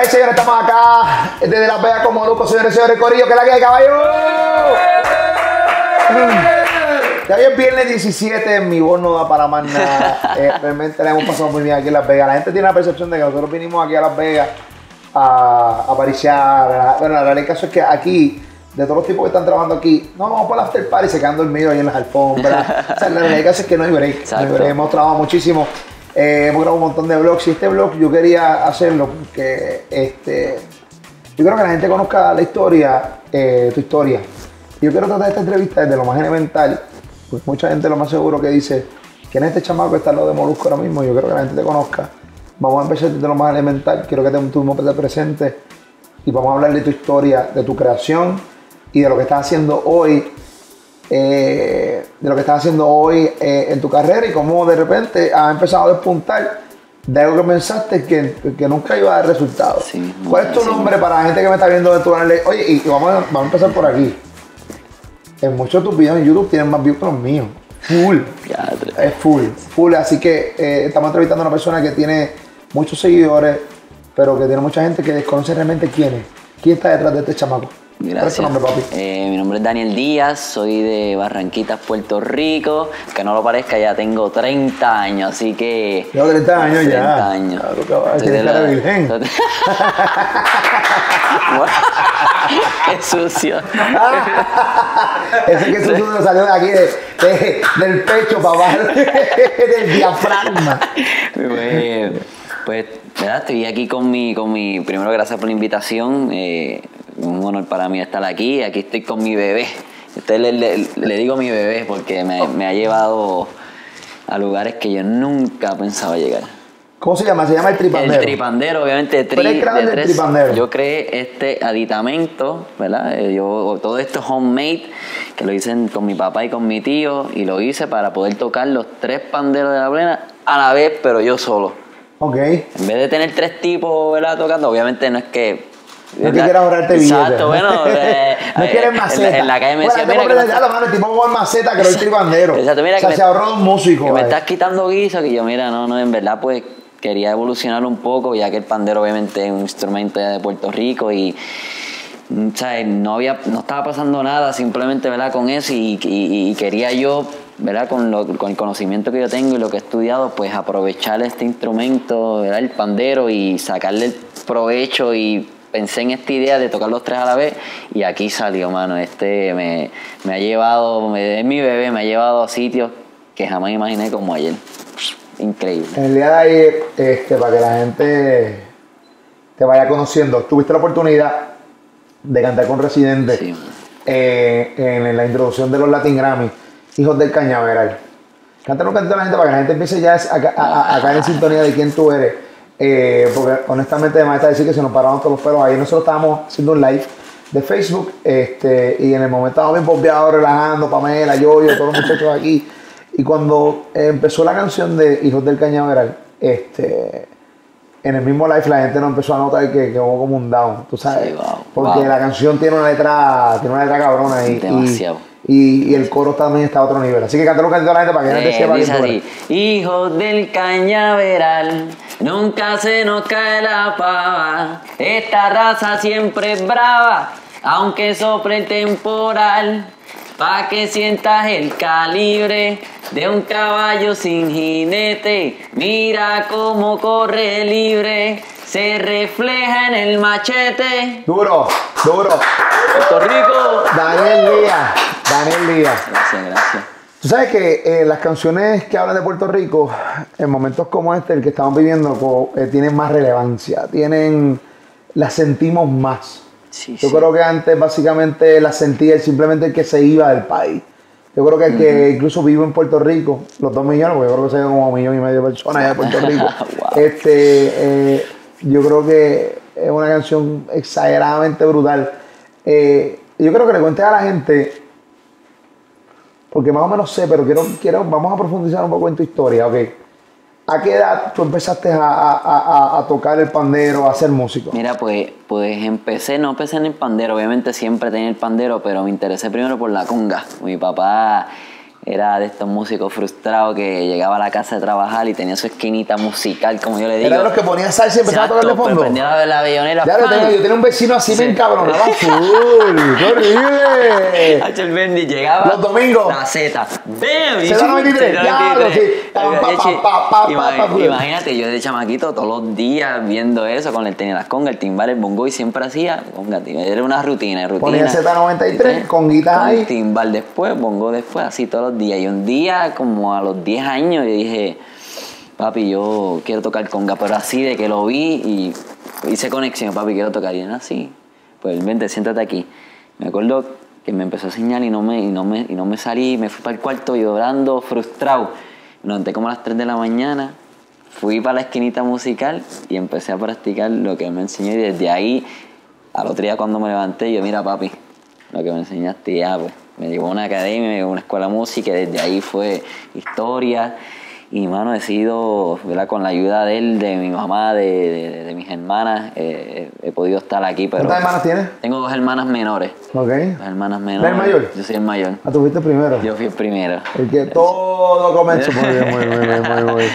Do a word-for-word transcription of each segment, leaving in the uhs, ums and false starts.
y señores, estamos acá desde Las Vegas con Molusco, señores y señores, corillo, que es la que hay, caballo. Ya hoy es viernes diecisiete, mi voz no da para más nada. Eh, realmente la hemos pasado muy bien aquí en Las Vegas. La gente tiene la percepción de que nosotros vinimos aquí a Las Vegas a, a parisear. Bueno, la realidad del caso es que aquí, de todos los tipos que están trabajando aquí, no vamos para el after party, se quedan dormidos ahí en las alfombras. O sea, la realidad del caso es que no hay break. No hay break. Hemos trabajado muchísimo. Eh, hemos grabado un montón de vlogs y este vlog yo quería hacerlo porque este, yo creo que la gente conozca la historia, eh, tu historia. Yo quiero tratar esta entrevista desde lo más elemental, pues mucha gente lo más seguro que dice, ¿quién es este chamaco que está al lado de Molusco ahora mismo? Yo quiero que la gente te conozca. Vamos a empezar desde lo más elemental, quiero que te, tú mismo te presentes y vamos a hablar de tu historia, de tu creación y de lo que estás haciendo hoy. Eh, de lo que estás haciendo hoy eh, en tu carrera y cómo de repente has empezado a despuntar de algo que pensaste que, que nunca iba a dar resultados. Sí, ¿cuál es tu sí, nombre sí. para la gente que me está viendo de tu canal? Oye, y, y vamos, a, vamos a empezar por aquí. En muchos de tus videos en YouTube tienen más views que los míos. Full. Es full. Full. Así que eh, estamos entrevistando a una persona que tiene muchos seguidores, pero que tiene mucha gente que desconoce realmente quién es. ¿Quién está detrás de este chamaco? Gracias. ¿Cuál es tu nombre, papi? Eh, mi nombre es Daniel Díaz, soy de Barranquitas, Puerto Rico. Que no lo parezca, ya tengo treinta años, así que... Tengo treinta años ya. treinta años. Claro, tienes cara de virgen. ¡Qué sucio! Ese que sucio salió de aquí, de, de, del pecho para abajo, del diafragma. Pues, pues, ¿verdad? Estoy aquí con mi, con mi... Primero, gracias por la invitación. Eh, un honor para mí estar aquí. Aquí estoy con mi bebé. Usted le, le, le digo mi bebé porque me, me ha llevado a lugares que yo nunca pensaba llegar. ¿Cómo se llama? Se llama el tripandero. El tripandero, obviamente. Tri, ¿Pero el de tres. Tripandero? Yo creé este aditamento, ¿verdad? Yo, todo esto es homemade, que lo hice con mi papá y con mi tío, y lo hice para poder tocar los tres panderos de la plena a la vez, pero yo solo. Ok. En vez de tener tres tipos, ¿verdad? Tocando, obviamente no es que... No te quieras ahorrarte billetes. Exacto, bueno. Eh, no quieres maceta. En, en la calle me decía, bueno, mira... Que ya lo mano, el tipo con maceta, que era el tripandero. Exacto, mira o sea, que se me, ahorró un músico. Que me estás quitando guiso, que yo, mira, no, no, en verdad, pues... Quería evolucionar un poco, ya que el pandero obviamente es un instrumento de Puerto Rico y ¿sabes? No, había, no estaba pasando nada simplemente, ¿verdad? Con eso y, y, y quería yo, ¿verdad? Con, lo, con el conocimiento que yo tengo y lo que he estudiado, pues aprovechar este instrumento, ¿verdad? El pandero y sacarle el provecho y pensé en esta idea de tocar los tres a la vez y aquí salió, mano. Este me, me ha llevado, me, es mi bebé, me ha llevado a sitios que jamás imaginé como ayer. Increíble. En el día de ayer, este, para que la gente te vaya conociendo, tuviste la oportunidad de cantar con Residente sí, eh, en la introducción de los Latin Grammy, Hijos del Cañaveral. Cántale un cantito a la gente para que la gente empiece ya a, a, a, a caer en sintonía de quién tú eres. Eh, porque honestamente, además de decir que se nos pararon todos los pelos, ayer nosotros estábamos haciendo un live de Facebook este, y en el momento estábamos bien bombeados, relajando, Pamela, yo, yo, todos los muchachos aquí. Y cuando empezó la canción de Hijos del Cañaveral, este, en el mismo live la gente nos empezó a notar que, que hubo como un down, tú sabes. Sí, wow, porque wow. La canción tiene una letra, tiene una letra cabrona y, demasiado. Y, y el coro también está a otro nivel. Así que cántalo un cantito a la gente para que la gente sepa dice así, Hijos del Cañaveral, nunca se nos cae la pava. Esta raza siempre es brava, aunque sople el temporal. Pa' que sientas el calibre de un caballo sin jinete. Mira cómo corre libre, se refleja en el machete. Duro, duro. Puerto Rico. Daniel Díaz, Daniel Díaz. Gracias, gracias. Tú sabes que eh, las canciones que hablan de Puerto Rico, en momentos como este, el que estamos viviendo, eh, tienen más relevancia, tienen, las sentimos más. Sí, yo sí. creo que antes básicamente la sentía simplemente el que se iba del país. Yo creo que el uh-huh. que incluso vive en Puerto Rico, los dos millones, porque yo creo que se ve como un millón y medio de personas allá de Puerto Rico. Wow. este, eh, yo creo que es una canción exageradamente brutal. Eh, yo creo que le cuentes a la gente, porque más o menos sé, pero quiero, quiero, vamos a profundizar un poco en tu historia, ¿ok? ¿A qué edad tú empezaste a, a, a, a tocar el pandero, a ser músico? Mira, pues, pues empecé, no empecé en el pandero, obviamente siempre tenía el pandero, pero me interesé primero por la conga. Mi papá era de estos músicos frustrados que llegaba a la casa de trabajar y tenía su esquinita musical, como yo le digo. Era de los que ponía salsa y empezaba a tocar de fondo. Pues prendía la, la bellonera. Ya lo tenía, yo tenía un vecino así, Sí. me encabronaba full. ¡Qué horrible! Hacho, el Bendy llegaba. Los domingos. La Z. ¡Bam! Z noventa y tres, ya, lo sí. Pa, pa, pa, pa, pa, Ima- pa, pa. Imagínate, yo de chamaquito todos los días viendo eso con el tenía las congas, el timbal, el bongo y siempre hacía conga, tío. Era una rutina, rutina. Ponía Z noventa y tres, conguitas con ahí. timbal después, bongo después, así todos los días. Y un día, como a los diez años, yo dije, papi, yo quiero tocar conga, pero así de que lo vi y hice conexión, papi, quiero tocar. Y era así. Pues vente, siéntate aquí. Me acuerdo que me empezó a enseñar y no me, y no me, y no me salí, me fui para el cuarto llorando, frustrado. Me levanté como a las tres de la mañana, fui para la esquinita musical y empecé a practicar lo que me enseñó. Y desde ahí, al otro día cuando me levanté, yo, mira papi, lo que me enseñaste ya, pues. Me llevó a una academia, me llevó a una escuela de música y desde ahí fue historia. Y, mano, he sido, ¿verdad? Con la ayuda de él, de mi mamá, de, de, de mis hermanas, eh, he podido estar aquí. Pero ¿Cuántas hermanas tienes? tengo dos hermanas menores. Ok. Dos hermanas menores. ¿Eres el mayor? Yo soy el mayor. Ah, tú fuiste primero. Yo fui el primero. El que todo comenzó. Muy bien, muy bien, muy bien, muy bien.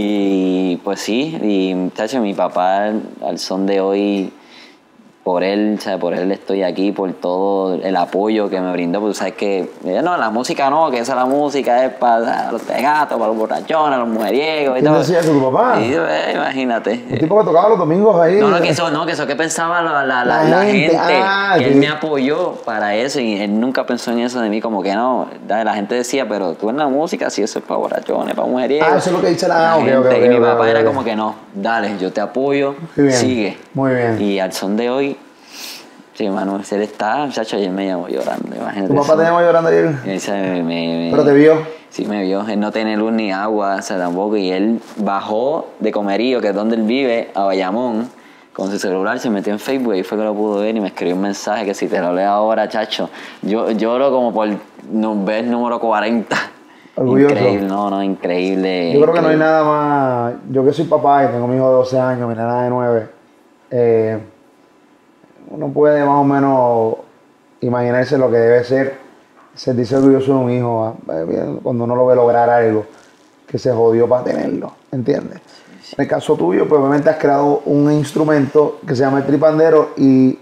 Y pues sí, y muchacho, mi papá al son de hoy, por él, ¿sabes? Por él estoy aquí, por todo el apoyo que me brindó, porque tú sabes que, no, la música no, que esa la música es para los tegatos, para los borrachones, los mujeriegos y ¿Quién todo. decía eso, tu papá? Y yo, eh, imagínate. El tipo que tocaba los domingos ahí. No, no, que eso, no, que eso que pensaba la, la, la, La la gente, gente, ah, que sí. él me apoyó para eso y él nunca pensó en eso de mí, como que no, la gente decía, pero tú en la música, si eso es para borrachones, para mujeriegos. Ah, eso es lo que dice la- La ok, ok, gente. ok, Y mi ok, papá ok, era ok. como que no, dale, yo te apoyo, Muy bien, sigue. muy bien. Y al son de hoy, sí, Manuel, él está, muchacho, ayer me llamó llorando, imagínate. ¿Tu papá eso. te llamó llorando ayer? Él se me, me- me- ¿Pero te vio? Sí, me vio. Él no tiene luz ni agua, o sea, tampoco. Y él bajó de Comerío, que es donde él vive, a Bayamón, con su celular, se metió en Facebook y fue que lo pudo ver y me escribió un mensaje que si te lo leo ahora, chacho, yo lloro como por no, vez número cuarenta. Orgulloso. Increíble, no, no, increíble. Yo creo que no hay increíble. nada más. Yo que soy papá y tengo mi hijo de doce años, mi nena de nueve. Eh, uno puede más o menos imaginarse lo que debe ser sentirse orgulloso de un hijo eh, cuando uno lo ve lograr algo que se jodió para tenerlo, ¿entiendes? En el caso tuyo, pues obviamente has creado un instrumento que se llama el tripandero y,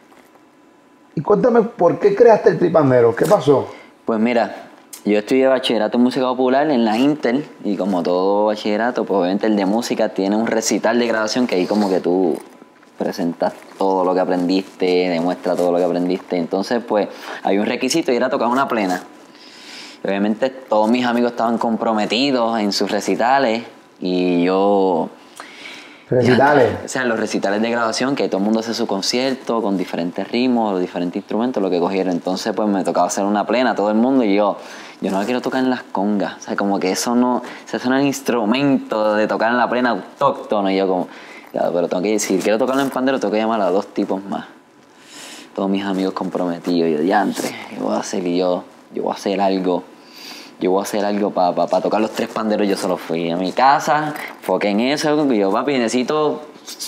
y cuéntame por qué creaste el tripandero, ¿qué pasó? Pues mira, yo estudié bachillerato en música popular en la Intel y como todo bachillerato, pues obviamente el de música tiene un recital de graduación que ahí como que tú presentas todo lo que aprendiste, demuestras todo lo que aprendiste. Entonces, pues, hay un requisito y era tocar una plena. Y obviamente todos mis amigos estaban comprometidos en sus recitales y yo... Recitales. Ya, o sea, los recitales de graduación, que todo el mundo hace su concierto con diferentes ritmos, los diferentes instrumentos, lo que cogieron. Entonces, pues me tocaba hacer una plena, todo el mundo, y yo, yo no la quiero tocar en las congas. O sea, como que eso no, o sea, eso no es un instrumento de tocar en la plena autóctono. Y yo como, ya, pero tengo que decir, quiero tocarlo en pandero, tengo que llamar a dos tipos más. Todos mis amigos comprometidos, y yo, diantre, ¿qué voy a hacer? Y yo, yo voy a hacer algo. Yo voy a hacer algo para pa, pa tocar los tres panderos. Yo solo fui a mi casa, enfoqué en eso. Y yo, papi, necesito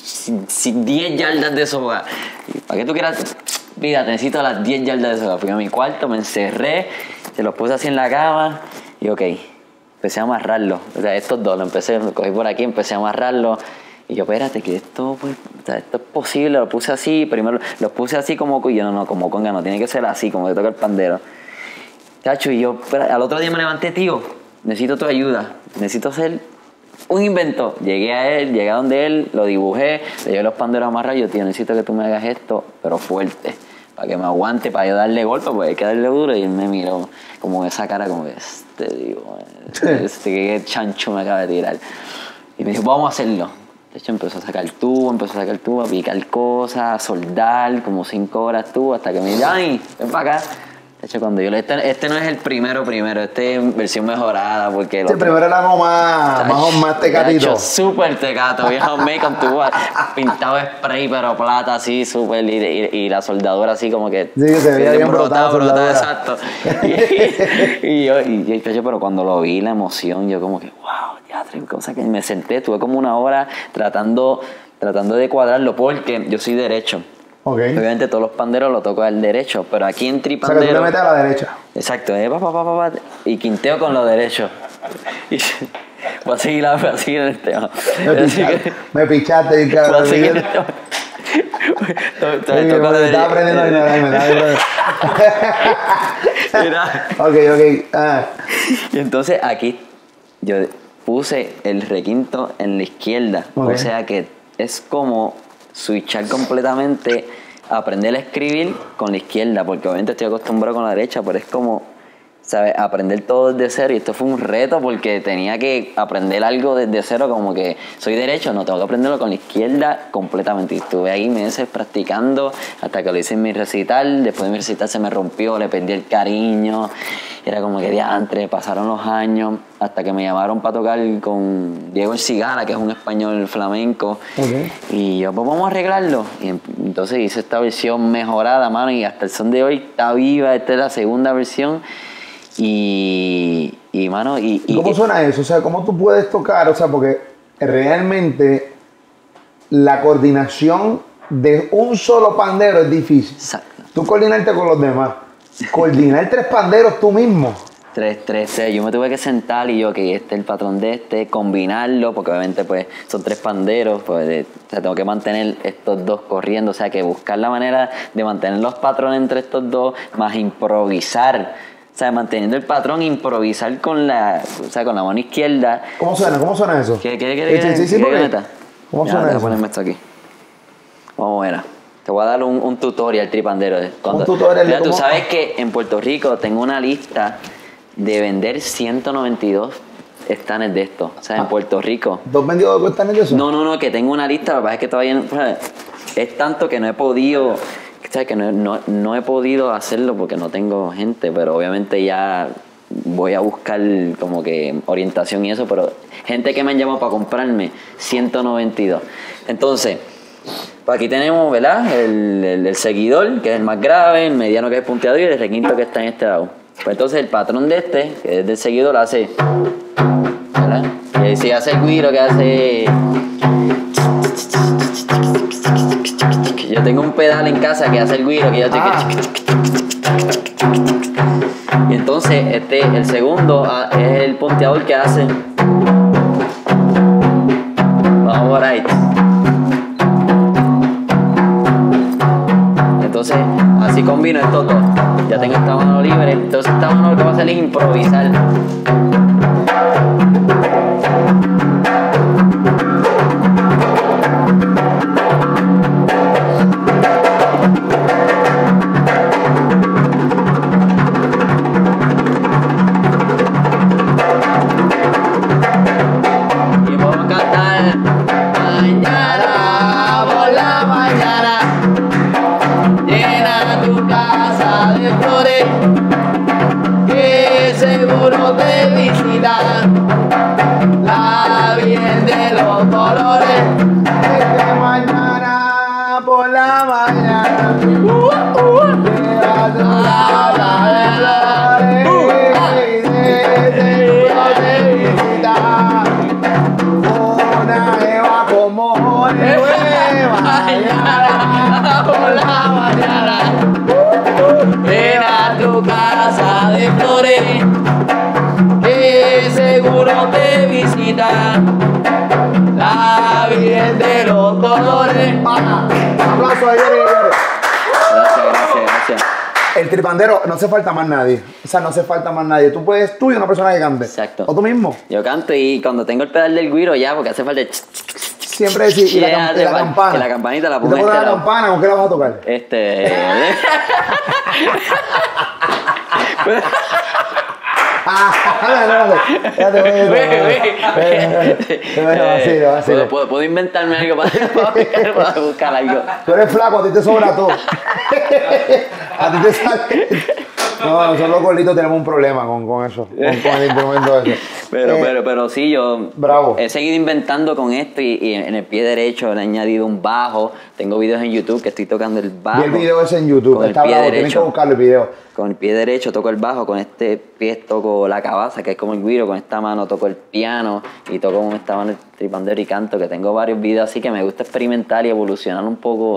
diez yardas de soga. Y ¿para qué tú quieras? Mira, necesito las diez yardas de soga. Fui a mi cuarto, me encerré, se los puse así en la cama. Y ok, empecé a amarrarlo. O sea, estos dos, lo empecé, lo cogí por aquí, empecé a amarrarlo. Y yo, espérate, que esto, pues, o sea, esto es posible. Lo puse así, primero los puse así como... Y yo, no, no, como conga, no, tiene que ser así, como que toca el pandero. Chacho, y yo al otro día me levanté, tío, necesito tu ayuda, necesito hacer un invento. Llegué a él, llegué a donde él, lo dibujé, le llevé los panderos amarrados y yo, tío, necesito que tú me hagas esto, pero fuerte, para que me aguante, para yo darle golpe, porque hay que darle duro. Y él me miró como esa cara, como que este, digo, este, que chancho me acaba de tirar. Y me dijo, vamos a hacerlo. De hecho, empezó a sacar tubo, empezó a sacar tubo, a picar cosas, a soldar, como cinco horas tubo, hasta que me dijo, ay, ven para acá. De hecho, cuando yo le... Este, este no es el primero primero, este es versión mejorada, porque... Este primero era como más, más, más tecatito. Súper tecato, viejo make con tubo pintado de spray, pero plata así, súper, y, y, y la soldadura así como que... Sí, se veía bien brotada, brotada, exacto. Y, y yo, y, y yo, pero cuando lo vi, la emoción, yo como que, wow, ya, cosa que me senté, estuve como una hora tratando, tratando de cuadrarlo, porque yo soy derecho. Okay. Obviamente todos los panderos los toco al derecho, pero aquí en tripandero... O sea, que tú le metes a la derecha. Exacto, eh, pa, pa, pa, pa, pa, y quinteo con lo derecho. Y, voy a seguir, voy a seguir en el tema. Me pichaste, me pichaste y Voy a seguir en el tema. To- to- Sí, toco me de- estaba aprendiendo a ignorarme, estaba aprendiendo. Mira. Ok, ok. Ah. Y entonces aquí yo puse el requinto en la izquierda. Ok. O sea que es como switchar completamente, aprender a escribir con la izquierda, porque obviamente estoy acostumbrado con la derecha, pero es como, ¿sabes? Aprender todo desde cero. Y esto fue un reto porque tenía que aprender algo desde cero, como que soy derecho, no tengo que aprenderlo con la izquierda completamente. Y estuve ahí meses practicando hasta que lo hice en mi recital. Después de mi recital se me rompió, le perdí el cariño. Era como que diantre, pasaron los años hasta que me llamaron para tocar con Diego El Cigala, que es un español flamenco. Okay. Y yo, pues vamos a arreglarlo. Y entonces hice esta versión mejorada, mano, y hasta el son de hoy está viva. Esta es la segunda versión. Y, y mano, y, ¿Y cómo y- suena eso? O sea, ¿cómo tú puedes tocar? O sea, porque realmente la coordinación de un solo pandero es difícil. Exacto. Tú coordinarte con los demás. Coordinar tres panderos tú mismo. Tres, tres, seis. Yo me tuve que sentar y yo, que este es el patrón de este, combinarlo, porque obviamente pues son tres panderos, pues de- o sea, tengo que mantener estos dos corriendo, o sea, que buscar la manera de mantener los patrones entre estos dos, más improvisar, o sea, manteniendo el patrón, improvisar con la, o sea, con la mano izquierda. ¿Cómo suena? ¿Cómo suena eso? ¿Qué quiere que Sí, sí, sí, porque- meta? ¿Cómo Ya, suena déjame eso? ponerme esto aquí. Vamos a ver. Te voy a dar un, un tutorial tripandero. de cuando- Un tutorial de Mira, tú cómo- sabes que en Puerto Rico tengo una lista de vender ciento noventa y dos estanes de estos. O sea, en Ah. Puerto Rico. ¿Dos vendidos de cuestan de eso? No, no, no, que tengo una lista, lo que pasa es que todavía no- es tanto que no he podido, ¿sabes? Que no, no, no he podido hacerlo porque no tengo gente, pero obviamente ya voy a buscar como que orientación y eso, pero gente que me han llamado para comprarme, ciento noventa y dos. Entonces, pues aquí tenemos, ¿verdad? El, el, el seguidor, que es el más grave, el mediano, que es el punteador, y el requinto, que está en este lado. Pues entonces el patrón de este, que es del seguidor, hace, ¿verdad? Y si hace el guiro, que hace... Yo tengo un pedal en casa que hace el guiro, que yo estoy... Ah. Y entonces este, el segundo ah, es el punteador que hace... Vamos por ahí. Entonces, así combino estos dos. Ya tengo esta mano libre. Entonces, esta mano lo que va a hacer es improvisar. Y vamos a cantar. Mañana por la mañana. Llena tu casa de flores, que seguro te visitan la Virgen de los colores. Esta mañana por la mañana. Lleva tu casa de flores, y de seguro te visita una Eva como nueva. Mañana por la mañana, llena tu casa de flores, que seguro te visita la Virgen de los colores. Aplausos ahí, señores. Gracias, gracias, gracias. El tripandero, no hace falta más nadie. O sea, no hace falta más nadie. Tú puedes, tú y una persona que cante. Exacto. O tú mismo. Yo canto y cuando tengo el pedal del guiro ya, porque hace falta el... Siempre decir, y la, Yeah, cam- y hace la falta- campana. que la campanita la Y pongo te a pones este la lado. campana, ¿con qué la vas a tocar? Este... Ah, espérate, espérate, espérate, espérate, vacilo, vacilo. ¿Puedo, puedo, puedo inventarme algo para, para, buscar, para buscar algo. Tú eres flaco, a ti te sobra todo. A ti te sale. No, nosotros los gorditos tenemos un problema con, con eso, con, con el instrumento ese. Pero, Eh, pero, pero sí, yo Bravo. he seguido inventando con esto y, y en el pie derecho le he añadido un bajo. Tengo videos en YouTube que estoy tocando el bajo. Vi el video ese en YouTube, con el está pie bravo, tienes que derecho. buscarlo el video. Con el pie derecho toco el bajo, con este pie toco la cabaza, que es como el guiro, con esta mano toco el piano y toco con esta mano el tripandero y canto, que tengo varios videos así que me gusta experimentar y evolucionar un poco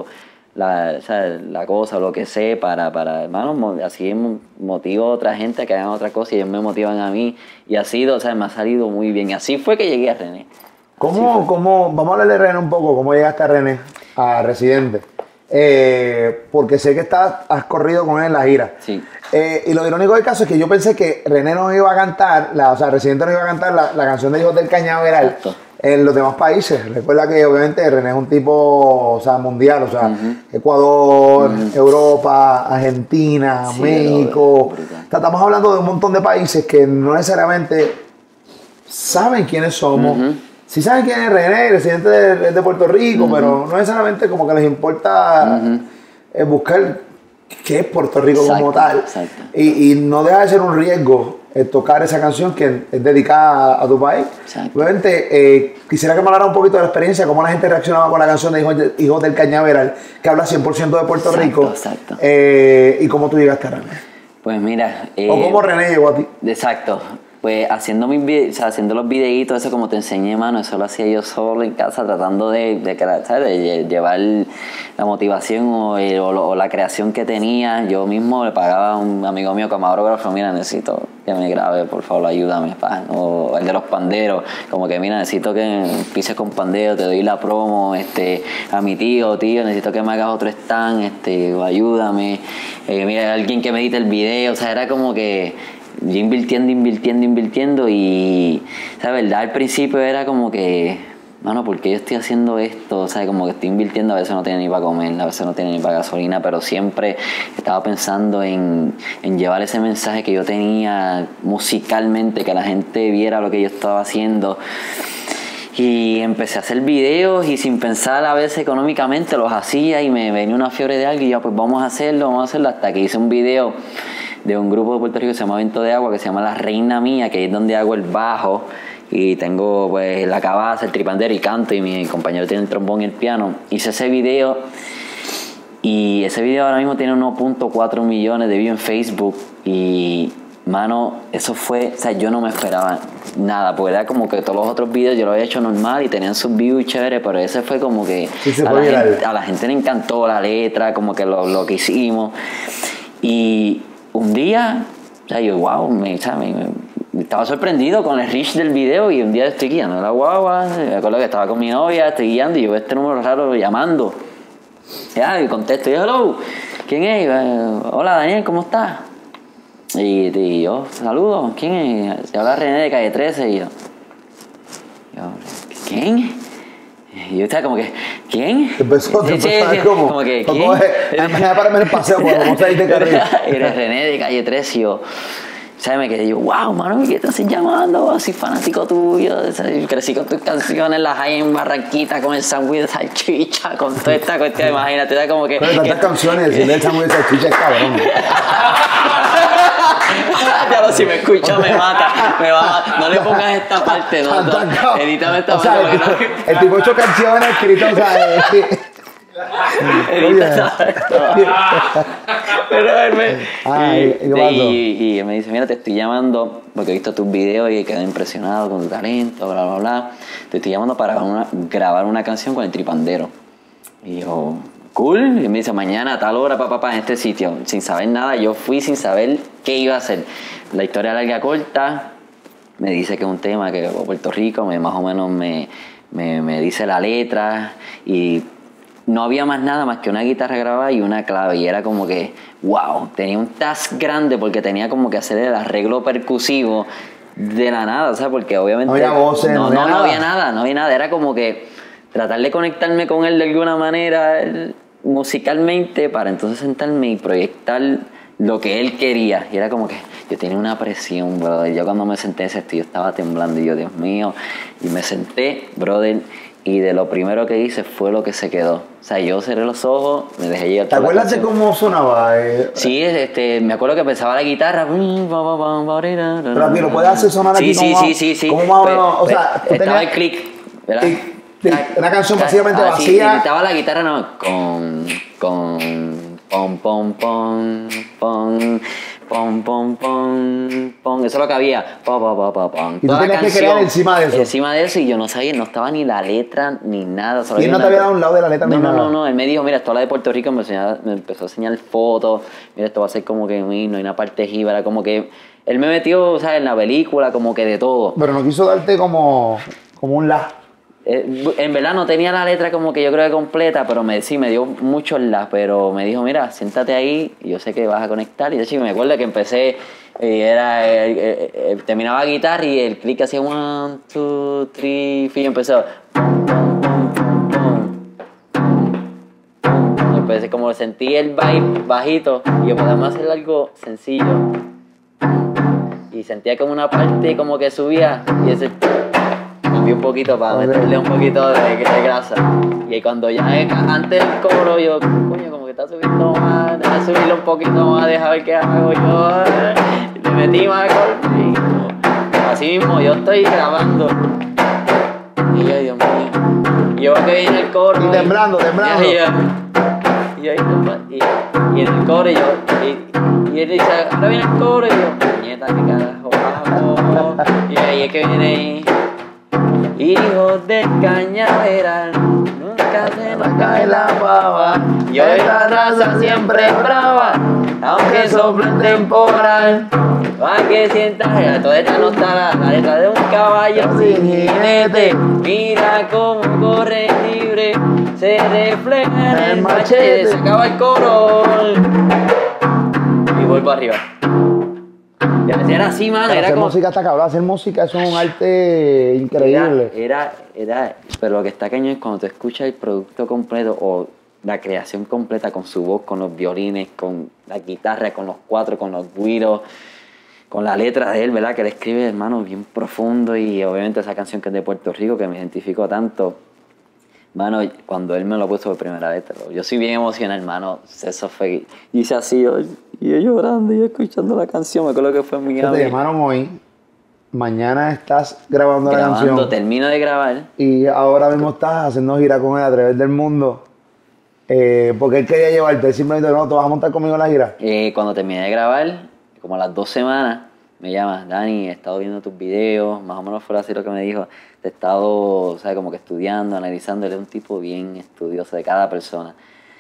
la, o sea, la cosa, lo que sé, para, para hermano, así motivo a otra gente a que hagan otra cosa y ellos me motivan a mí. Y ha sido, o sea, me ha salido muy bien. Y así fue que llegué a René. ¿Cómo, cómo, vamos a hablar de René un poco, cómo llegaste a René, a Residente? Eh, porque sé que estás, has corrido con él en la gira. Sí. Eh, y lo irónico del caso es que yo pensé que René no iba a cantar, la, o sea, Residente no iba a cantar la, la canción de Hijos del Cañaveral. Exacto. En los demás países. Recuerda que obviamente René es un tipo, o sea, mundial, o sea, uh-huh. Ecuador, uh-huh. Europa, Argentina, sí, México. O sea, estamos hablando de un montón de países que no necesariamente saben quiénes somos. Uh-huh. Sí saben quién es René, Residente de, de Puerto Rico, uh-huh. pero no necesariamente como que les importa uh-huh. eh, buscar qué es Puerto Rico exacto, como tal. Y, y no deja de ser un riesgo eh, tocar esa canción que es dedicada a, a tu país. Exacto. Obviamente, eh, quisiera que me hablara un poquito de la experiencia, cómo la gente reaccionaba con la canción de Hijos, de, Hijos del Cañaveral, que habla cien por ciento de Puerto exacto, Rico. Exacto. Eh, y cómo tú llegaste a René. Pues mira... Eh, o cómo René llegó a ti. Exacto. Pues haciendo mis videos, o sea, haciendo los videitos, eso como te enseñé, mano, eso lo hacía yo solo en casa, tratando de, de, ¿sabes? de llevar la motivación o, el, o, o la creación que tenía. Yo mismo le pagaba a un amigo mío camarógrafo, mira, necesito que me grabe, por favor, ayúdame, pa. O el de los panderos, como que mira, necesito que pises con pandero, te doy la promo, este, a mi tío, tío, necesito que me hagas otro stand, este, ayúdame, eh, mira, alguien que me edite el video, o sea, era como que yo invirtiendo, invirtiendo, invirtiendo y, la verdad, al principio era como que, mano, ¿por qué yo estoy haciendo esto? O sea, como que estoy invirtiendo, a veces no tiene ni para comer, a veces no tiene ni para gasolina, pero siempre estaba pensando en, en llevar ese mensaje que yo tenía musicalmente, que la gente viera lo que yo estaba haciendo. Y empecé a hacer videos y sin pensar a veces económicamente los hacía y me venía una fiebre de algo y yo, pues vamos a hacerlo, vamos a hacerlo, hasta que hice un video de un grupo de Puerto Rico que se llama Viento de Agua, que se llama La Reina Mía, que es donde hago el bajo y tengo pues la cabaza, el tripandero y canto, y mi compañero tiene el trombón y el piano. Hice ese video y ese video ahora mismo tiene uno punto cuatro millones de views en Facebook y, mano, eso fue, o sea, yo no me esperaba nada, porque era como que todos los otros videos yo lo había hecho normal y tenían sus views chéveres, pero ese fue como que sí, a, la gente, a la gente le encantó la letra, como que lo, lo que hicimos. Y un día, o sea, yo, wow, me, o sea, me, me estaba sorprendido con el reach del video y un día estoy guiando la guagua, me acuerdo que estaba con mi novia, estoy guiando y yo veo este número raro llamando. Ya, y contesto, y hello, ¿quién es? Hola, Daniel, ¿cómo estás? Y, y yo, saludos, ¿quién es? Se habla René de Calle trece y yo, yo ¿quién? Y yo estaba como que, ¿quién? Te empezó, te empezó sí, a ver como, como que, ¿quién? Como es, para en el paseo, cuando vamos a ir de carril. Eres René de Calle trece y yo, ¿sabes? Me quedé yo, wow, mano, ¿qué te estás llamando? Así fanático tuyo, ¿sabes? Crecí con tus canciones, las hay en Barranquita, con el sándwich de salchicha, con toda esta cuestión, imagínate, era como que... Pero tantas que, canciones, decirle el sándwich de salchicha es cabrón. Ya lo, si me escucha me mata, me va, no le pongas esta parte, no, no, edítame esta o parte. Sea, el, el tipo ocho canciones escritas, o sea, eh, edita pero él me ah, y, ¿y, y, y, y me dice, mira, te estoy llamando porque he visto tus videos y quedé impresionado con tu talento, bla, bla, bla. Te estoy llamando para una, grabar una canción con el tripandero. Y yo, cool. Y me dice, mañana a tal hora, papá, papá, en este sitio. Sin saber nada, yo fui sin saber qué iba a hacer. La historia larga corta, me dice que es un tema que Puerto Rico, me, más o menos me, me, me dice la letra y no había más nada más que una guitarra grabada y una clave. Y era como que, wow, tenía un task grande porque tenía como que hacer el arreglo percusivo de la nada, ¿sabes? Porque obviamente no había voces, no, no, no, había, no nada. había nada, no había nada. Era como que tratar de conectarme con él de alguna manera musicalmente para entonces sentarme y proyectar lo que él quería. Y era como que yo tenía una presión, brother. Yo cuando me senté en ese estudio estaba temblando y yo, Dios mío, y me senté, brother, y de lo primero que hice fue lo que se quedó. O sea, yo cerré los ojos, me dejé llevar. ¿Te acuerdas de cómo sonaba? Eh? Sí, este, me acuerdo que pensaba la guitarra. Pero aquí lo puedes hacer sonar aquí. Sí, sí, sí, sí, sí. ¿Cómo más o menos? O sea, estaba tenías... el click, ¿verdad? Una canción básicamente ah, vacía. Sí, estaba la guitarra, no, con, con, pom, pom, pom, pom, pom, pom, pom, pom. Eso es lo que había. Pa, pa, pa, pa, pom. Y tú tenías que crear encima de eso. Encima de eso, y yo no sabía, no estaba ni la letra ni nada. Y él no te había dado un lado de la letra no, ni no, nada. No, no, no. Él me dijo, mira, esto es la de Puerto Rico. Me, enseñaba, me empezó a enseñar fotos. Mira, esto va a ser como que un himno, hay una parte jíbara, como que. Él me metió, ¿sabes? En la película, como que de todo. Pero no quiso darte como, como un la. Eh, en verdad no tenía la letra como que yo creo que completa, pero me, sí, me dio muchos las, pero me dijo, mira, siéntate ahí, y yo sé que vas a conectar. Y de hecho me acuerdo que empecé, eh, era, eh, eh, eh, terminaba guitarra y el clic hacía one, two, three, y empezó. Empecé como sentí el vibe bajito y yo podía hacer algo sencillo. Y sentía como una parte como que subía y ese cambié un poquito para okay. meterle un poquito de, de grasa. Y cuando ya antes del coro yo, coño, como que está subiendo más, déjame subirlo un poquito más, deja ver qué hago yo. Y le metí más golpe. Así mismo yo estoy grabando. Y yo, Dios mío. Y yo que viene el coro. Y temblando, y, temblando. Y, y, y, y, y en el coro y yo. Y, y él dice, ahora viene el coro y yo, puñeta, qué carajo bajo. Y ahí es que viene. Hijos de cañaveral, nunca se nos cae la baba. Y hoy la raza siempre es brava, aunque sople el temporal. Pa' que sientas, toda esta no está la, la letra de un caballo sin jinete. Mira cómo corre libre, se refleja en el machete. Se acaba el coro y vuelvo arriba. Era así, man. Pero era hacer como... música está cabrón. Hacer música eso es un arte increíble. Era, era, era, pero lo que está cañón es cuando tú escuchas el producto completo o la creación completa con su voz, con los violines, con la guitarra, con los cuatro, con los güiros, con la letra de él, ¿verdad? Que él escribe, hermano, bien profundo y obviamente esa canción que es de Puerto Rico, que me identifico tanto. Mano, cuando él me lo puso por primera vez, yo soy bien emocional, hermano. Eso fue. Y hice así, yo, y yo llorando y yo escuchando la canción. Me acuerdo que fue mi Te llamaron hoy. Mañana estás grabando, grabando la canción. Termino de grabar. Y ahora mismo estás haciendo gira con él a través del mundo. Eh, porque él quería llevarte. Él simplemente no, ¿te vas a montar conmigo en la gira? Eh, cuando terminé de grabar, como a las dos semanas, me llama, Dani, he estado viendo tus videos. Más o menos fue así lo que me dijo. Te he estado, ¿sabes? Como que estudiando, analizando. Él es un tipo bien estudioso de cada persona.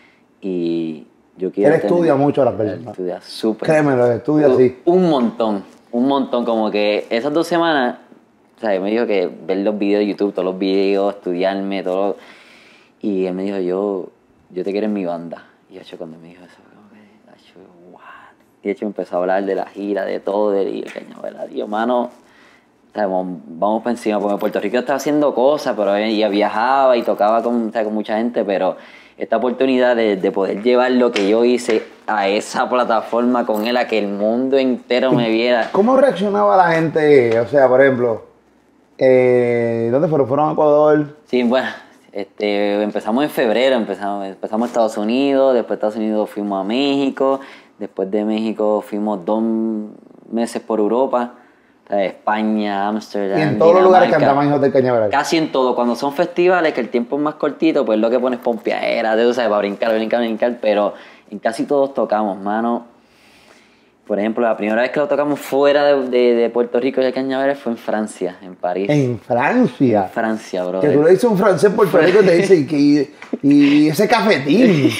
Y yo quiero... Él estudia tener, mucho a las personas. Él estudia súper. Créemelo, estudia así. Un montón, un montón. Como que esas dos semanas, ¿sabes? Me dijo que ver los videos de YouTube, todos los videos, estudiarme, todo. Y él me dijo, yo, yo te quiero en mi banda. Y de hecho, cuando me dijo eso, como que, de hecho, what? Y de hecho, empezó a hablar de la gira, de todo, de y el cañaveral. Dios, mano... Vamos, vamos para encima, porque en Puerto Rico estaba haciendo cosas, pero ella viajaba y tocaba con, con mucha gente, pero esta oportunidad de, de poder llevar lo que yo hice a esa plataforma con él, a que el mundo entero me viera. ¿Cómo reaccionaba la gente? O sea, por ejemplo, eh, ¿dónde fueron? ¿Fueron a Ecuador? Sí, bueno, este, empezamos en febrero, empezamos, empezamos en Estados Unidos, después de Estados Unidos fuimos a México, después de México fuimos dos meses por Europa. España, Ámsterdam, y en todos los lugares cantaban Hijos del Cañaveral. Casi en todo. Cuando son festivales, que el tiempo es más cortito, pues lo que pones pompeadera, tú sabes, para brincar, brincar, brincar, pero en casi todos tocamos, mano. Por ejemplo, la primera vez que lo tocamos fuera de, de, de Puerto Rico y de Cañaveral fue en Francia, en París. ¿En Francia? En Francia, bro. Que tú le dices a un francés en Puerto Rico y te dice, y, y ese cafetín.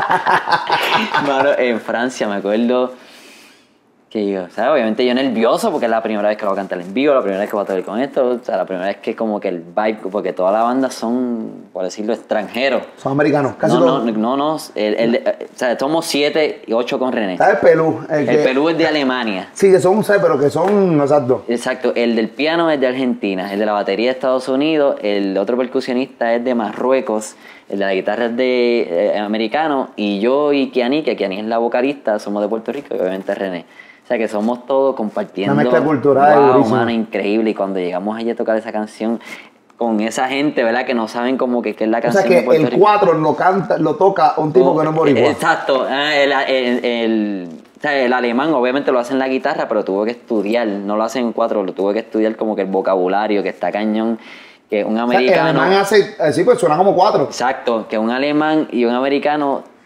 Mano, en Francia, me acuerdo... Que yo, o sea, obviamente yo nervioso porque es la primera vez que lo voy a cantar en vivo, la primera vez que voy a tocar con esto, o sea, la primera vez que como que el vibe, porque toda la banda son, por decirlo, extranjeros. Son americanos, casi no, todos. No, no, no, el, el, el, o sea, somos siete y ocho con René. Está el Pelú. El, el Pelú es de Alemania. Sí, que son, ¿sabes? Pero que son, exacto. Exacto, el del piano es de Argentina, el de la batería de Estados Unidos, el otro percusionista es de Marruecos, el de la guitarra es de eh, americano, y yo y Kiani, que Kiani es la vocalista, somos de Puerto Rico y obviamente René. O sea, que somos todos compartiendo... Una mezcla cultural. Wow, mano, increíble. Y cuando llegamos allí a tocar esa canción con esa gente, ¿verdad? Que no saben como que, que es la canción de Puerto Rico. O sea, que el cuatro lo canta, lo toca un tipo oh, que no es boricua. Exacto. El, el, el, o sea, el alemán obviamente lo hace en la guitarra, pero tuvo que estudiar. No lo hace en cuatro, lo tuvo que estudiar como que el vocabulario, que está cañón. Que un americano... O sea, el alemán hace... Sí, pues suena como cuatro. Exacto. Que un alemán y un americano...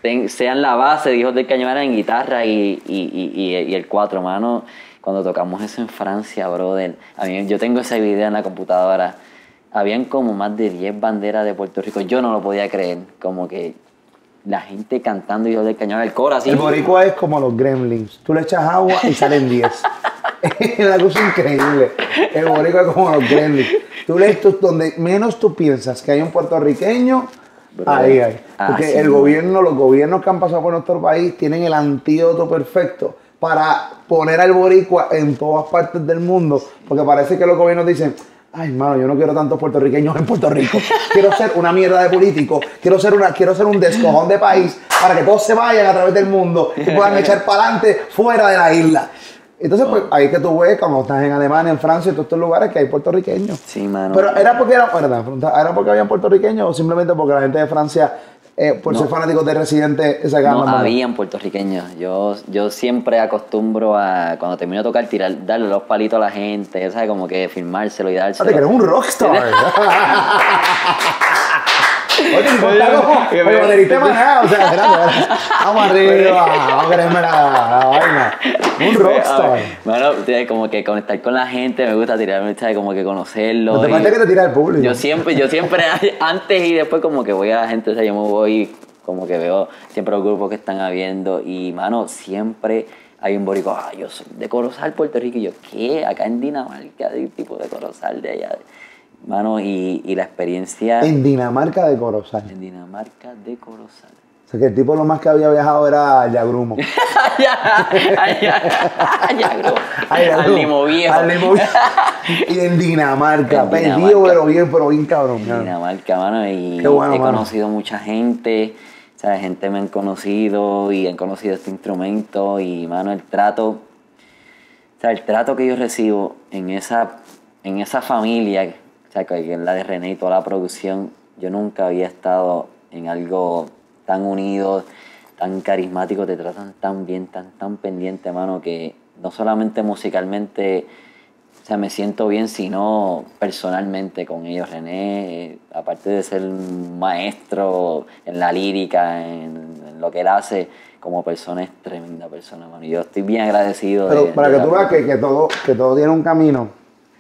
ten- sean la base de Hijos del Cañaveral en guitarra y, y, y, y, y el cuatro manos. Cuando tocamos eso en Francia, brother, a mí, yo tengo ese video en la computadora. Habían como más de diez banderas de Puerto Rico. Yo no lo podía creer. Como que la gente cantando Hijos del Cañaveral, el coro así. El boricua es como los gremlins. Tú le echas agua y salen diez. Es una cosa increíble. El boricua es como los gremlins. Tú lees tú, donde menos tú piensas que hay un puertorriqueño, bro, ahí hay. Porque así el no. gobierno, los gobiernos que han pasado por nuestro país tienen el antídoto perfecto para poner al boricua en todas partes del mundo. Porque parece que los gobiernos dicen, ay, mano, yo no quiero tantos puertorriqueños en Puerto Rico. Quiero ser una mierda de político. Quiero ser, una, quiero ser un descojón de país para que todos se vayan a través del mundo y puedan echar para adelante fuera de la isla. Entonces, pues, ahí que tú ves, cuando estás en Alemania, en Francia, en todos estos lugares, que hay puertorriqueños. Sí, mano. Pero era porque, era, ¿verdad? ¿Era porque habían puertorriqueños o simplemente porque la gente de Francia, eh, por No. ser fanáticos de Residente, se No ganan? habían puertorriqueños. Yo, yo siempre acostumbro a, cuando termino de tocar, tirar, darle los palitos a la gente, ¿sabes? Como que filmárselo y dárselo. Fíjate que eres un rockstar. Oye, si está como el baterista manado, o sea, espérate, vamos arriba, vamos a quererme la, la vaina. Un rockstar. Bueno, como que conectar con la gente, me gusta tirarme, ¿sabes? Como que conocerlo. No te y- falta que te tira el público. Yo siempre, yo siempre, antes y después como que voy a la gente, o sea, yo me voy, como que veo siempre los grupos que están habiendo y, mano, siempre hay un boricua, ah, yo soy de Corozal, Puerto Rico, y yo, ¿qué? Acá en Dinamarca hay un tipo de Corozal de allá. Mano, y, y la experiencia En Dinamarca de Corozal. en Dinamarca de Corozal. O sea, que el tipo lo más que había viajado era al Yagrumo. allá, allá, allá, bro. Ay, Al Yagrumo. Limo Viejo. Al Limo Viejo. Y en Dinamarca, En perdido, Dinamarca. pero bien, pero bien cabrón. En Dinamarca, mano, y Qué bueno, he mano. conocido mucha gente, o sea, gente me han conocido y han conocido este instrumento y, mano, el trato, o sea, el trato que yo recibo en esa, en esa familia, o sea, que es la de René y toda la producción, yo nunca había estado en algo tan unido, tan carismático, te tratan tan bien, tan, tan pendiente, mano, que no solamente musicalmente, o sea, me siento bien, sino personalmente con ellos. René, eh, aparte de ser un maestro en la lírica, en, en lo que él hace, como persona es tremenda persona, mano. Y yo estoy bien agradecido. Pero de- para de que la- tú veas que, que, todo, que todo tiene un camino,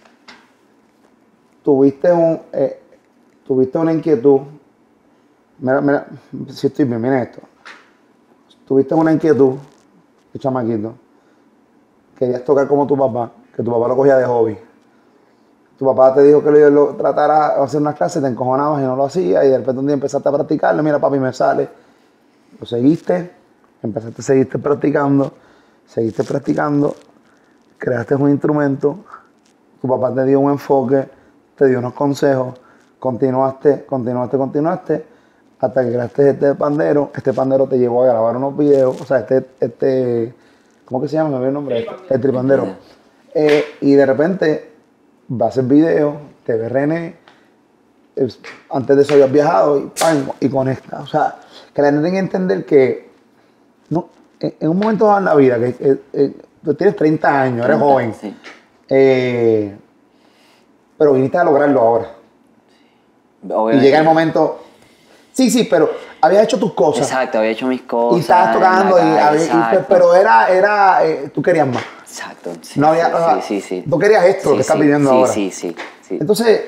tuviste, un, eh, tuviste una inquietud. Mira, mira, si estoy bien, mira esto. Tuviste una inquietud, de chamaquito, querías tocar como tu papá, que tu papá lo cogía de hobby. Tu papá te dijo que lo, lo tratara de hacer unas clases, te encojonabas y no lo hacías, y de repente un día empezaste a practicarlo, mira papi, me sale. Lo seguiste, empezaste, seguiste practicando, seguiste practicando, creaste un instrumento, tu papá te dio un enfoque, te dio unos consejos, continuaste, continuaste, continuaste, hasta que creaste este pandero. Este pandero te llevó a grabar unos videos, o sea, este, este ¿cómo que se llama? Me olvidé el nombre. El tripandero. Eh, y de repente vas a hacer videos, te ve René, es- antes de eso habías viajado y, ¡pam! Y conectas. O sea, que la gente tiene que entender que no, en, en un momento dado en la vida, que eh, eh, tú tienes treinta años, eres joven, Sí. eh, pero viniste a lograrlo ahora. Y Obviamente. llega el momento, sí, sí, pero habías hecho tus cosas. Exacto, había hecho mis cosas. Y estabas en la tocando, y, calle, había- y- exacto. pero era, era eh, tú querías más. Exacto, sí, No había, sí, o sea, sí, sí, sí. tú querías esto, lo Sí, que estás sí, viviendo sí, ahora. Sí, sí, sí. Entonces,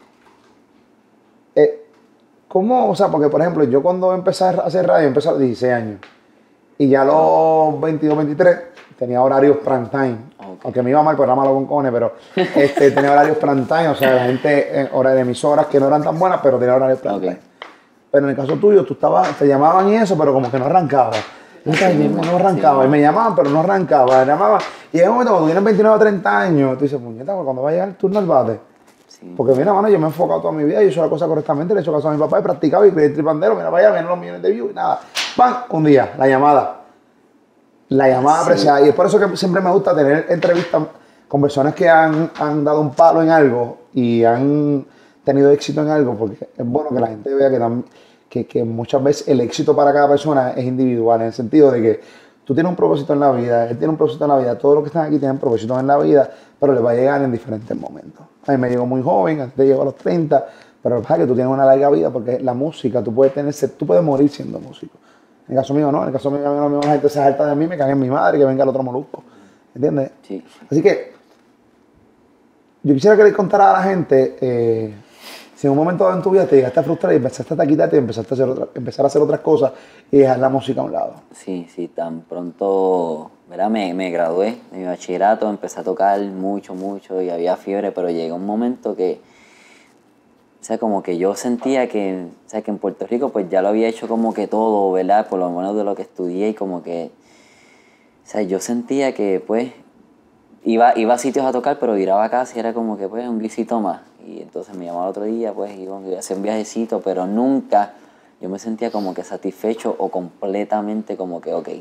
eh, ¿cómo? O sea, porque por ejemplo, yo cuando empecé a hacer radio, empecé a los dieciséis años. Y ya a los veintidós, veintitrés tenía horarios prime time. Ok. Aunque me iba mal, pues era malo con cojones, pero este, tenía horarios prime time. O sea, la gente, en horas de emisoras que no eran tan buenas, pero tenía horarios prime Ok. time. Pero en el caso tuyo, tú estabas, te llamaban y eso, pero como que no arrancaba. Y yo, "Ay, mismo, no arrancaba. sí. Y me llamaban, pero no arrancaba. Me llamaban. Y en un momento, cuando tienes veintinueve o treinta años, tú dices, puñeta, pues, cuando va a llegar el turno al bate. Sí. Porque mira, mano, yo me he enfocado toda mi vida, yo he hecho la cosa correctamente, le he hecho caso a mi papá, he practicado y creí el tripandero, mira, vaya, vienen los millones de views y nada. ¡Pam! Un día, la llamada. La llamada Sí. apreciada. Y es por eso que siempre me gusta tener entrevistas con personas que han, han dado un palo en algo y han tenido éxito en algo, porque es bueno que la gente vea que, tam- que, que muchas veces el éxito para cada persona es individual, en el sentido de que tú tienes un propósito en la vida, él tiene un propósito en la vida, todos los que están aquí tienen propósitos en la vida, pero les va a llegar en diferentes momentos. A mí me llegó muy joven, a ti te llegó a los treinta, pero lo que pasa es que tú tienes una larga vida porque la música, tú puedes, tener, tú puedes morir siendo músico. En el caso mío, no. En el caso mío, a mí la gente se salta de mí, me cae en mi madre y que venga el otro molusco. ¿Entiendes? Sí. Así que yo quisiera que le contara a la gente eh, si en un momento dado en tu vida te llegaste a frustrar y empezaste a taquitarte y empezaste a hacer otra, empezar a hacer otras cosas y dejar la música a un lado. Sí, sí, tan pronto, ¿verdad? Me, me gradué de mi bachillerato, empecé a tocar mucho, mucho y había fiebre, pero llegó un momento que, o sea, como que yo sentía que, o sea, que en Puerto Rico pues ya lo había hecho como que todo, ¿verdad? Por lo menos de lo que estudié y como que, o sea, yo sentía que pues iba, iba a sitios a tocar, pero viraba a casa y era como que pues un guisito más. Y entonces me llamaba el otro día, pues iba a hacer un viajecito, pero nunca yo me sentía como que satisfecho o completamente como que, ok,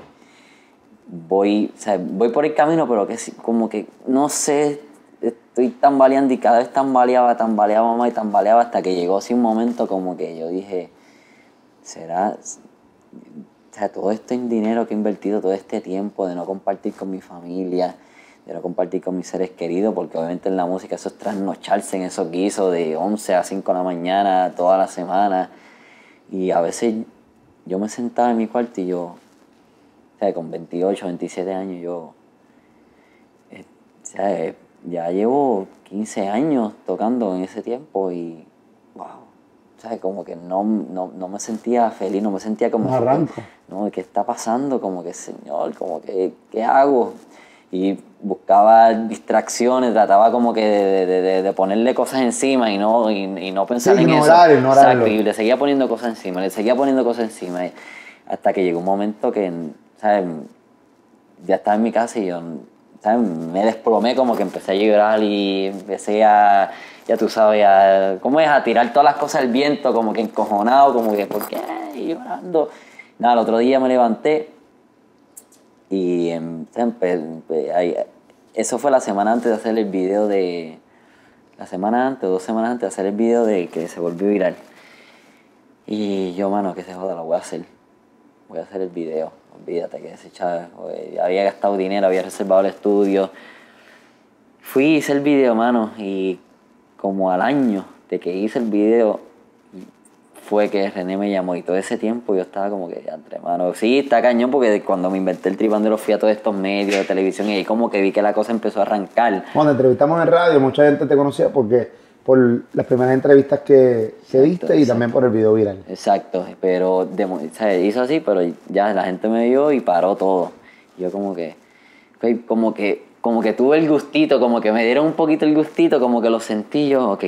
voy, o sea, voy por el camino, pero que como que, no sé, estoy tambaleando y cada vez tambaleaba, tambaleaba más y tambaleaba hasta que llegó así un momento como que yo dije, será, o sea, todo este dinero que he invertido, todo este tiempo de no compartir con mi familia, de no compartir con mis seres queridos, porque obviamente en la música eso es trasnocharse en esos guisos de once a cinco de la mañana, toda la semana. Y a veces yo me sentaba en mi cuarto y yo, o sea, con veintiocho, veintisiete años, yo, eh, o sea, eh, ya llevo quince años tocando en ese tiempo y, wow, o sea, como que no, no, no me sentía feliz, no me sentía como... No arranco. No, ¿qué está pasando? Como que, Señor, como que, ¿qué hago? Y buscaba distracciones, trataba como que de, de, de, de ponerle cosas encima y no, y, y no pensar sí, en ignorar, eso. Ignorarlo. Exacto, y le seguía poniendo cosas encima, le seguía poniendo cosas encima. Hasta que llegó un momento que, ¿sabes? Ya estaba en mi casa y yo, ¿sabes? Me desplomé, como que empecé a llorar y empecé a, ya tú sabes, a, ¿cómo es? A tirar todas las cosas al viento, como que encojonado, como que, ¿por qué? Y llorando. Nada, el otro día me levanté y eso fue la semana antes de hacer el video de... La semana antes, dos semanas antes de hacer el video de que se volvió viral. Y yo, mano, que se joda, lo voy a hacer. Voy a hacer el video. Olvídate que ese chaval, había gastado dinero, había reservado el estudio. Fui y hice el video, mano, y como al año de que hice el video fue que René me llamó y todo ese tiempo yo estaba como que, entre mano, sí, está cañón porque cuando me inventé el tripandero fui a todos estos medios de televisión y ahí como que vi que la cosa empezó a arrancar. Cuando entrevistamos en radio, mucha gente te conocía porque por las primeras entrevistas que, que diste y exacto. También por el video viral. Exacto, pero de, o sea, hizo así, pero ya la gente me vio y paró todo. Yo como que, como que, como que tuve el gustito, como que me dieron un poquito el gustito, como que lo sentí yo, ok.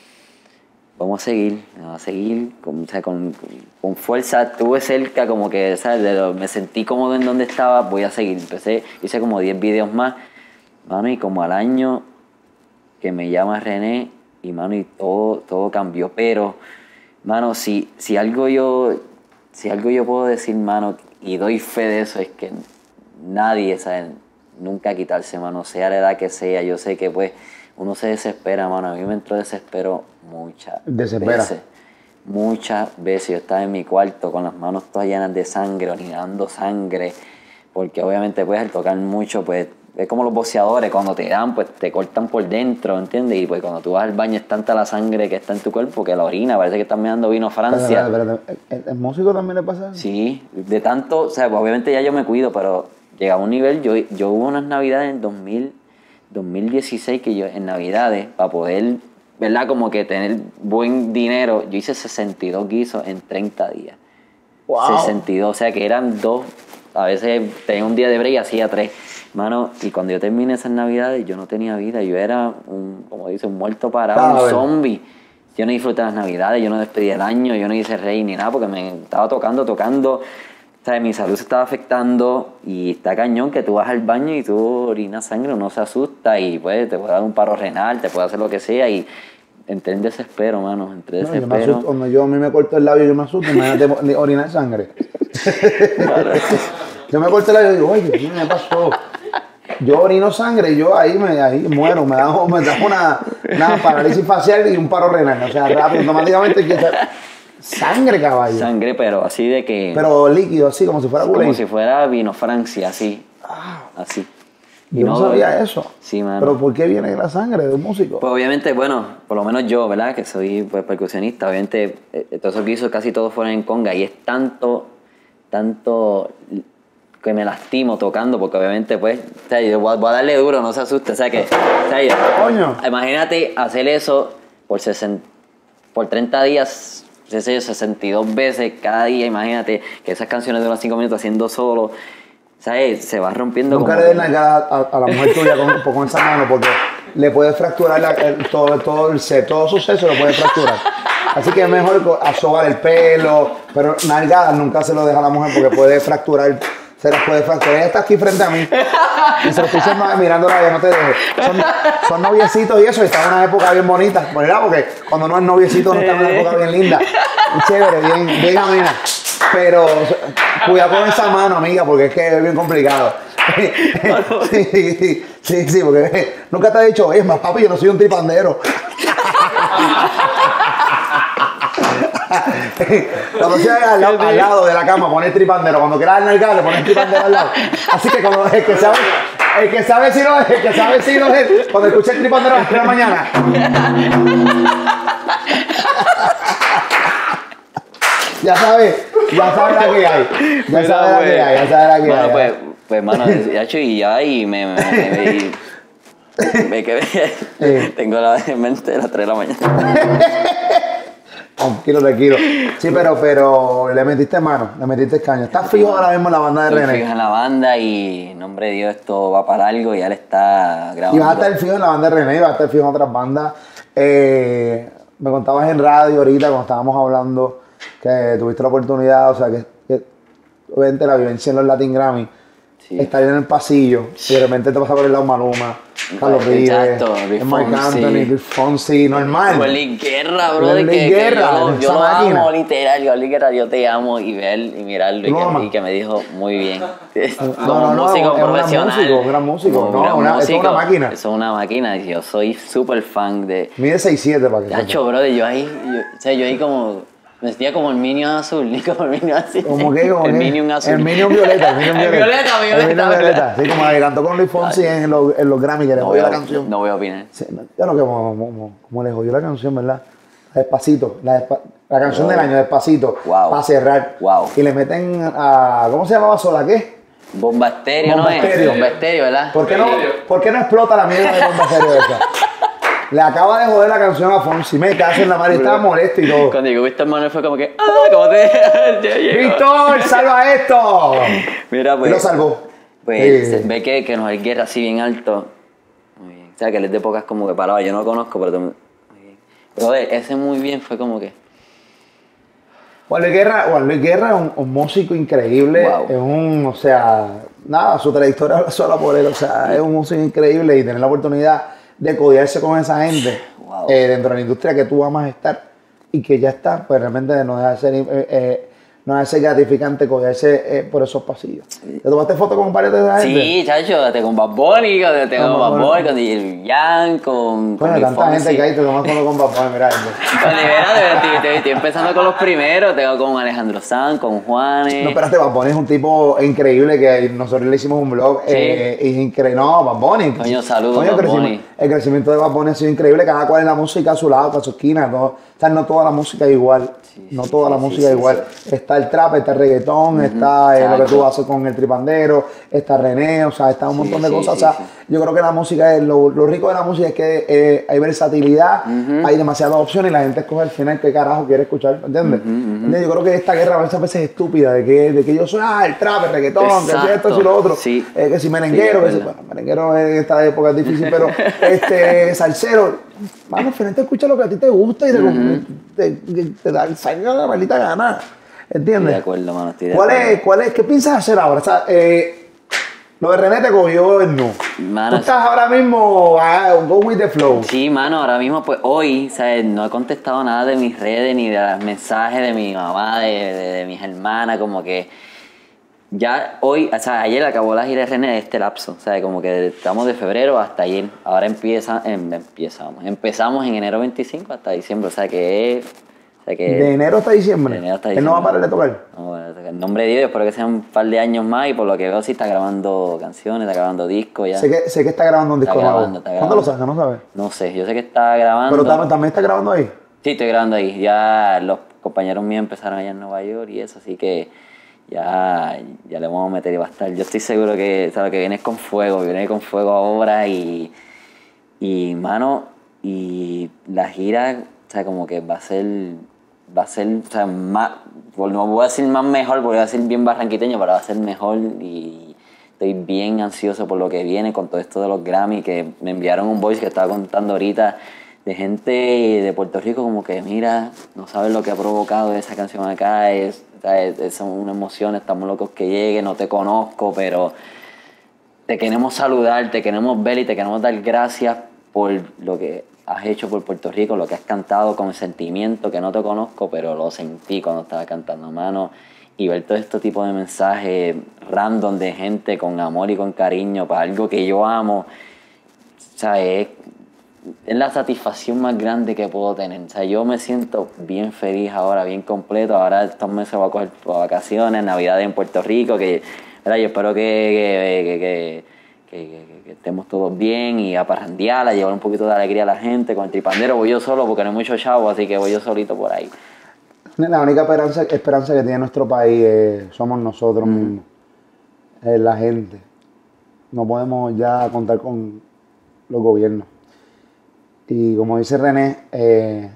Vamos a seguir, vamos a seguir con, o sea, con, con fuerza. Estuve cerca, como que, ¿sabes? De, me sentí cómodo en donde estaba, voy a seguir. Empecé, hice como diez videos más, mano, y como al año que me llama René, y mano, y todo, todo cambió. Pero, mano, si, si, algo yo, si algo yo puedo decir, mano, y doy fe de eso, es que nadie, ¿sabes? Nunca quitarse, mano, sea la edad que sea. Yo sé que, pues, uno se desespera, mano. A mí me entró desespero muchas Desespera. veces. Muchas veces. Yo estaba en mi cuarto con las manos todas llenas de sangre, orinando sangre. Porque obviamente, pues, al tocar mucho, pues, es como los boxeadores. Cuando te dan, pues, te cortan por dentro, ¿entiendes? Y pues cuando tú vas al baño es tanta la sangre que está en tu cuerpo que la orina. Parece que estás mirando vino Francia. Pero, pero, pero, ¿el, ¿El músico también le pasa eso? Sí. De tanto, o sea, pues, obviamente ya yo me cuido, pero llegaba a un nivel. Yo, yo hubo unas navidades en dos mil dieciséis que yo en navidades, para poder, ¿verdad? Como que tener buen dinero, yo hice sesenta y dos guisos en treinta días. Wow. sesenta y dos, o sea que eran dos, a veces tenía un día de break y hacía tres. Mano, y cuando yo terminé esas navidades yo no tenía vida, yo era un, como dice, un muerto parado, ah, un bueno. zombie. Yo no disfruté las navidades, yo no despedí el año, yo no hice rey ni nada porque me estaba tocando, tocando. O sea, mi salud se estaba afectando y está cañón que tú vas al baño y tú orinas sangre, uno se asusta y pues te puede dar un paro renal, te puede hacer lo que sea y entré en desespero, mano, entré en no, desespero. Yo me asusto, cuando yo a mí me corto el labio yo me asusto, imagínate orinar sangre. Vale. Yo me corto el labio y digo, oye, ¿qué me pasó? Yo orino sangre y yo ahí, me, ahí muero, me da, me da una, una parálisis facial y un paro renal, o sea, rápido, automáticamente quiero... Sangre, caballo. Sangre, pero así de que... Pero líquido, así, como si fuera Como si fuera vino Francia, así. Ah, así. Y yo no, no sabía eso. Sí, mano. Pero ¿por qué viene la sangre de un músico? Pues obviamente, bueno, por lo menos yo, ¿verdad? Que soy pues, percusionista. Obviamente, eh, todos esos guisos casi todos fueron en conga. Y es tanto, tanto que me lastimo tocando, porque obviamente pues, o sea, yo voy a, voy a darle duro, no se asuste, o sea que, o sea, yo- Coño. imagínate hacer eso por, sesenta, por treinta días, qué sé yo, sesenta y dos veces cada día, imagínate que esas canciones duran cinco minutos haciendo solo, ¿sabes? Se va rompiendo Nunca como le des que- nalgada a, a la mujer tuya con, con esa mano porque le puede fracturar la- el- todo, todo el ser, todo su ser se lo puede fracturar. Así que es mejor co- asobar el pelo, pero nalgadas nunca se lo deja a la mujer porque puede fracturar, se las puede fracturar. Ella está aquí frente a mí y se lo estoy diciendo, mirándola, ya no te dejes. Son, son noviecitos y eso, y está en una época bien bonita, ¿verdad? Porque cuando no es noviecito no está en una época bien linda, muy chévere, bien, bien amena. Pero cuidado con esa mano, amiga, porque es que es bien complicado. Sí, sí, sí, sí, porque nunca te he dicho, es más, papi, yo no soy un tripandero. Cuando se al lado, al lado de la cama, pone el tripandero. Cuando quieras nalgar, le pones el tripandero al lado. Así que como el que sabe, el que sabe si no es, el que sabe si no es, cuando escuche el tripandero a las tres de la mañana. Ya sabes, ya sabes la que hay. Ya Mira, sabes la pues, que hay, ya sabes la que mano, hay. pues, pues, mano, ya hecho y ya, y me, me, me, me- y- me quedé, Sí. tengo la mente a las tres de la mañana. Tranquilo, tranquilo. Sí, pero, pero le metiste mano, le metiste caño. Estás fijo ahora mismo en la banda de Estoy René. fijo en la banda y, en nombre de Dios, esto va para algo y ya le está Y grabando. vas a estar fijo en la banda de René, y vas a estar fijo en otras bandas. Eh, me contabas en radio ahorita cuando estábamos hablando que tuviste la oportunidad, o sea, que, que obviamente la vivencia en los Latin Grammy, Sí. estar en el pasillo y de repente te vas a por el lado Maluma, Carlos Vives, Exacto, Luis Marc Fonsi. Anthony, Luis Fonsi, normal. Oli Guerra, bro, de Luis que, que Guerra, yo, lo- esa yo lo máquina. amo, literal, yo Oli Guerra, yo te amo y ver y mirarlo y ¿Tú lo que, amas? y que me dijo muy bien. No, no, no, es un gran músico, un gran músico, como no, gran una- eso es una músico, máquina. Eso es una máquina y yo soy súper fan de... Mide seis siete para que sepas. Tacho, bro, yo ahí, yo, o sea, yo ahí como... Me sentía como el Minion azul, como el Minion azul. ¿Cómo que? ¿Cómo el que? Minion azul. El Minion violeta, el Minion El violeta. violeta, El violeta, Minion ¿verdad? violeta. Sí, como la que cantó con Luis Fonsi en los, en los Grammy, que le No jodió voy, la a, canción. no voy a opinar. Sí, no, ya lo que como, como, como le jodió la canción, ¿verdad? Despacito, la, despa- la canción Wow. del año, Despacito, Wow. para cerrar. Wow. Y le meten a, ¿cómo se llamaba sola? ¿Qué? Bomba estéreo, ¿no Bomba es? Estéreo. Bomba estéreo, ¿verdad? ¿Por qué no, ¿por qué no explota la mierda de Bomba Estéreo esa? Le acaba de joder la canción a Fonsi, me caso en la madre, estaba molesto y todo. Cuando llegó Víctor Manuel fue como que, ¡ah! ¿Cómo te ya llegó. ¡Víctor, salva esto! Mira, Y pues. lo salvó. Pues Sí. se ve que, que nos hay guerra así bien alto. Muy bien. O sea, que él es de pocas como que palabras. Yo no lo conozco, pero. tú- Muy bien. Pero de ese muy bien fue como que. Juan Luis Guerra, Juan Luis Guerra es un, un músico increíble, Wow. es un, o sea, nada, su trayectoria habla sola por él, o sea, es un músico increíble y tener la oportunidad de codearse con esa gente Wow. eh, dentro de la industria que tú amas estar y que ya está, pues realmente no deja de ser, eh, eh, no deja de ser gratificante codearse eh, por esos pasillos. ¿Te tomaste foto con varios de esa gente? Sí, chacho, te con Bad Bunny, con- te Con con Bad Bad Bunny. Bunny, con D J Jan, con. Coño, con Luis tanta Fonsi. gente que hay, te tomas foto con Bad Bunny, mira esto. Con Libera, estoy, estoy- estoy empezando con los primeros. Tengo con Alejandro Sanz, con Juanes. No, espérate, Bad Bunny es un tipo increíble que nosotros le hicimos un blog. Sí. Eh, es increíble. No, Bad Bunny. Coño, saludos, Coño, el Bad crecimiento- Bunny. El crecimiento de Bad Bunny ha sido increíble. Cada cual en la música a su lado, a su esquina. Todo, o sea, no toda la música es igual. Sí, no sí, toda la sí, música sí, es sí, igual. Está el trap, está el reggaetón, está eh, lo que exacto. tú haces con el tripandero, está René, o sea, está un Sí, montón de sí, cosas. sí, o sea, sí. yo creo que la música es, lo, lo rico de la música es que eh, hay versatilidad, hay demasiadas opciones y la gente escoge al final qué carajo quiere escuchar, ¿entiendes? ¿Entiendes? Yo creo que esta guerra muchas veces es estúpida, de que, de que yo soy, ah, el trap, el reggaetón, que si esto, si lo otro, Sí. eh, que si merenguero, Sí, que si, es bueno, merenguero en esta época es difícil, pero este, salsero, vamos, al final te escucha lo que a ti te gusta y te, te, te, te da salga la maldita gana, Estoy ¿entiendes? de acuerdo, mano. Estoy de ¿Cuál acuerdo. es, cuál es, qué piensas hacer ahora? O sea, eh, lo de René te cogió el no. Mano, Tú estás ahora mismo, ah, go with the flow. Sí, mano, ahora mismo, pues hoy, ¿sabes? No he contestado nada de mis redes ni de los mensajes de mi mamá, de, de, de mis hermanas, como que ya hoy, o sea, ayer acabó la gira de René de este lapso, ¿sabes? Como que estamos de febrero hasta ayer, ahora empieza, em, empezamos, empezamos en enero veinticinco hasta diciembre, o sea que es, o sea que De enero hasta diciembre. de enero hasta Él no va a diciembre. parar de tocar. No, bueno, en nombre de Dios, espero que sean un par de años más y por lo que veo sí está grabando canciones, está grabando discos ya. Sé que, sé que está grabando un Está disco nuevo. grabando, está ¿Cuándo lo grabando. saca? No sabes. No sé, yo sé que está grabando. Pero tam- también está grabando ahí. Sí, estoy grabando ahí. Ya los compañeros míos empezaron allá en Nueva York y eso, así que ya, ya le vamos a meter y va a estar. Yo estoy seguro que, ¿sabes? Que viene con fuego, viene con fuego ahora y, y mano, y la gira, o sea, como que va a ser, va a ser, o sea, más, no voy a decir más mejor, porque voy a decir bien barranquiteño, pero va a ser mejor y estoy bien ansioso por lo que viene con todo esto de los Grammy, que me enviaron un voice que estaba contando ahorita de gente de Puerto Rico como que mira, no sabes lo que ha provocado esa canción acá, es, es, es una emoción, estamos locos que llegue, no te conozco, pero te queremos saludar, te queremos ver y te queremos dar gracias por lo que has hecho por Puerto Rico, lo que has cantado con sentimiento, que no te conozco, pero lo sentí cuando estaba cantando, mano. Y ver todo este tipo de mensajes random de gente con amor y con cariño para algo que yo amo, o sea, es, es la satisfacción más grande que puedo tener. O sea, yo me siento bien feliz ahora, bien completo. Ahora estos meses voy a coger vacaciones, Navidad en Puerto Rico, que ¿verdad? Yo espero que, que, que, que, que, que estemos todos bien y a parrandear, a llevar un poquito de alegría a la gente. Con el tripandero voy yo solo porque no hay mucho chavo, así que voy yo solito por ahí. La única esperanza, esperanza que tiene nuestro país es, somos nosotros mm. mismos, es la gente. No podemos ya contar con los gobiernos. Y como dice René, eh,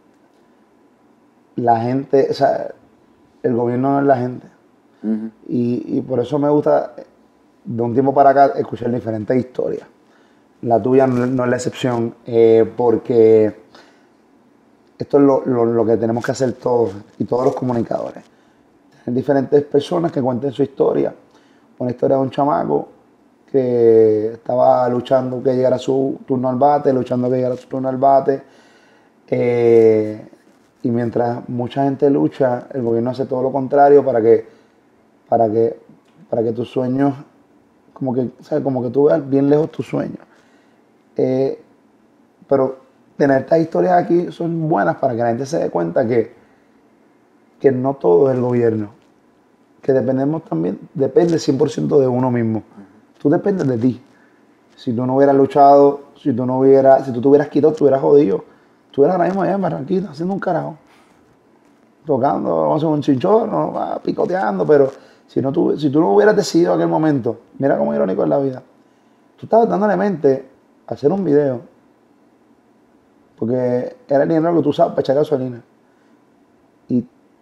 la gente, o sea, el gobierno no es la gente. Uh-huh. y, y por eso me gusta, de un tiempo para acá, escuchar diferentes historias. La tuya no, no es la excepción, eh, porque esto es lo, lo, lo que tenemos que hacer todos y todos los comunicadores. Tener diferentes personas que cuenten su historia. Una historia de un chamaco que estaba luchando que llegara su turno al bate, luchando que llegara su turno al bate. Eh, y mientras mucha gente lucha, el gobierno hace todo lo contrario para que, para que, para que tus sueños, como que, o sea, como que tú veas bien lejos tus sueños. Eh, pero tener estas historias aquí son buenas para que la gente se dé cuenta que, que no todo es el gobierno, que dependemos también, depende cien por ciento de uno mismo. Tú dependes de ti. Si tú no hubieras luchado, si tú no hubieras, si tú te hubieras quitado, tú hubieras jodido. Tú hubieras ahora mismo allá en Barranquita haciendo un carajo, tocando, vamos a hacer un chinchorro, picoteando, pero si, no tú, si tú no hubieras decidido en aquel momento, mira cómo irónico es la vida. Tú estabas dándole mente a hacer un video, porque era el dinero que tú usabas para echar gasolina. Y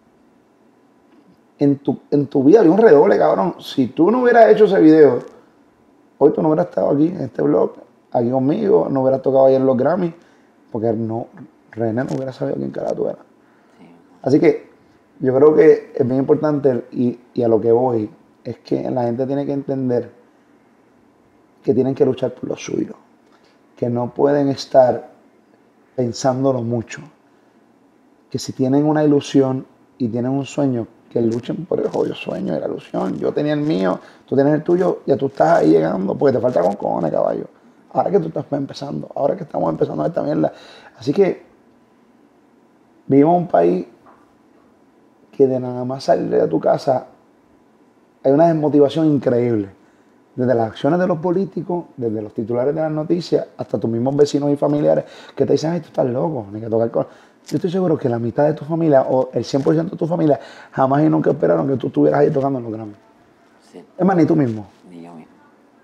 en tu, en tu vida había un redoble, cabrón. Si tú no hubieras hecho ese video, hoy tú no hubieras estado aquí en este blog, aquí conmigo, no hubieras tocado ayer en los Grammy, porque no, René no hubiera sabido quién carajo tú eras. Así que yo creo que es bien importante, y, y a lo que voy, es que la gente tiene que entender que tienen que luchar por lo suyo, que no pueden estar pensándolo mucho, que si tienen una ilusión y tienen un sueño, que luchen por el jodido sueño y la ilusión. Yo tenía el mío, tú tienes el tuyo, ya tú estás ahí llegando, porque te falta con cojones, caballo. Ahora que tú estás empezando, ahora que estamos empezando esta mierda. Así que vivimos en un país que de nada más salir de tu casa hay una desmotivación increíble. Desde las acciones de los políticos, desde los titulares de las noticias, hasta tus mismos vecinos y familiares que te dicen, ay, tú estás loco, ni que tocar con... Yo estoy seguro que la mitad de tu familia o el cien por ciento de tu familia jamás y nunca esperaron que tú estuvieras ahí tocando en los Grammy. Sí. Es más, ni tú mismo. Ni yo mismo.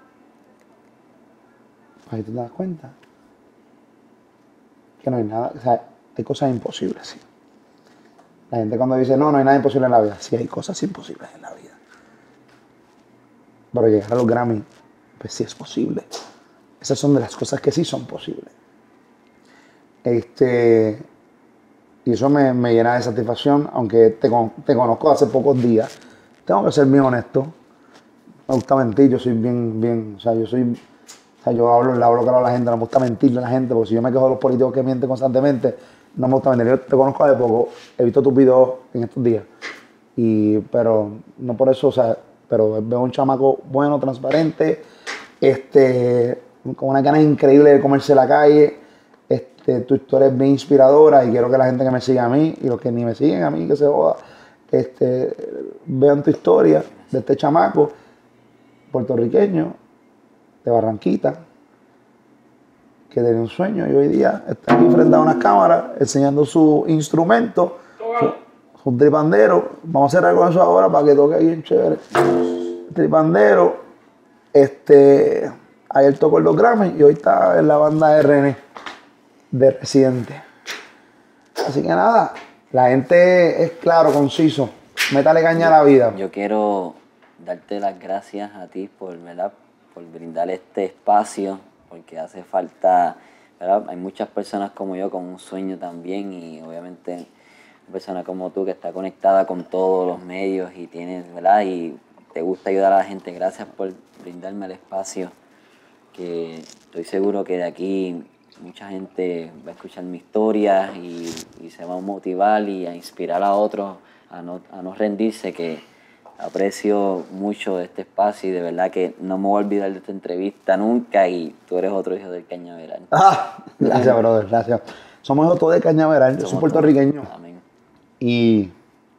Ahí te das cuenta que no hay nada, o sea, hay cosas imposibles, sí. La gente cuando dice, no, no hay nada imposible en la vida, sí hay cosas imposibles en la vida. Pero llegar a los Grammy, pues sí es posible. Esas son de las cosas que sí son posibles. Este... Y eso me, me llena de satisfacción, aunque te, te conozco hace pocos días. Tengo que ser bien honesto. Me gusta mentir, yo soy bien, bien, o sea, yo soy, o sea, yo hablo, le hablo claro a la gente, no me gusta mentirle a la gente, porque si yo me quejo de los políticos que mienten constantemente, no me gusta mentir. Yo te conozco hace poco, he visto tus videos en estos días, y, pero no por eso, o sea, pero veo un chamaco bueno, transparente, este, con una ganas increíble de comerse la calle. Este, tu historia es bien inspiradora y quiero que la gente que me siga a mí y los que ni me siguen a mí, que se joda, este, vean tu historia de este chamaco puertorriqueño de Barranquita que tenía un sueño y hoy día está aquí frente a unas cámaras enseñando su instrumento, su, un tripandero. Vamos a cerrar con eso ahora para que toque bien chévere. Tripandero, este, ayer tocó el dos Grammy y hoy está en la banda R N de Residente. Así que nada, la gente es claro, conciso. Métale caña a la vida. Yo quiero darte las gracias a ti por, ¿verdad? Por brindar este espacio, porque hace falta, ¿verdad? Hay muchas personas como yo con un sueño también y obviamente una persona como tú que está conectada con todos los medios y tienes, ¿verdad? Y te gusta ayudar a la gente. Gracias por brindarme el espacio, que estoy seguro que de aquí mucha gente va a escuchar mi historia y, y se va a motivar y a inspirar a otros a no, a no rendirse, que aprecio mucho de este espacio y de verdad que no me voy a olvidar de esta entrevista nunca y tú eres otro hijo del Cañaveral. Ah, gracias, brother, gracias. Somos hijos todos de Cañaveral, yo soy puertorriqueño. Amén. Y,